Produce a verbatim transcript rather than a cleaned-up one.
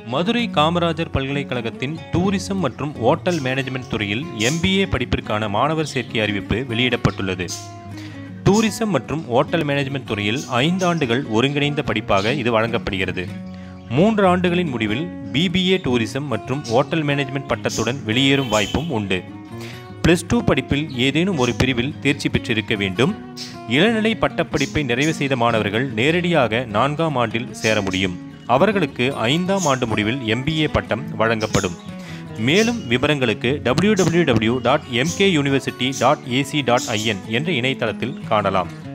மதுரை காமராஜர் பல்கலைக்கழகத்தின் டூரிசம் மற்றும் hotel management துறையில் எம்பிஏ படிப்பிற்கான மாணவர் சேர்க்கை அறிவிப்பு வெளியிடப்பட்டுள்ளது. டூரிசம் மற்றும் ஹோட்டல் மேனேஜ்மெண்ட் துறையில் ஐந்து ஆண்டுகள் ஒருங்கிணைந்த படிப்பாக இது வழங்கப்படுகிறது. மூன்று ஆண்டுகளின் முடிவில் பிபிஏ டூரிசம் மற்றும் ஹோட்டல் மேனேஜ்மெண்ட் பட்டத்துடன் வெளியேறும் வாய்ப்பும் உண்டு. பிளஸ் டூ படிப்பில் ஏதேனும் ஒரு பிரிவில் தேர்ச்சி பெற்றிருக்க வேண்டும். இளநிலை பட்டப்படிப்பை நிறைவு செய்த மாணவர்கள் நேரடியாக நான்காம் ஆண்டில் சேர முடியும். அவர்களுக்கு ஐந்தாம் ஆண்டு முடிவில் எம்பிஏ பட்டம் வழங்கப்படும். மேலும் விவரங்களுக்கு W W W dot M K university dot AC dot IN என்ற இணையதளத்தில் காணலாம்.